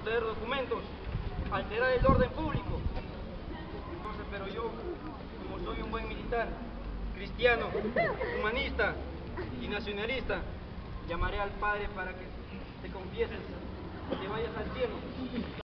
retroceder documentos, alterar el orden público. Entonces, pero yo, como soy un buen militar, cristiano, humanista y nacionalista, llamaré al Padre para que te confieses, que vayas al cielo.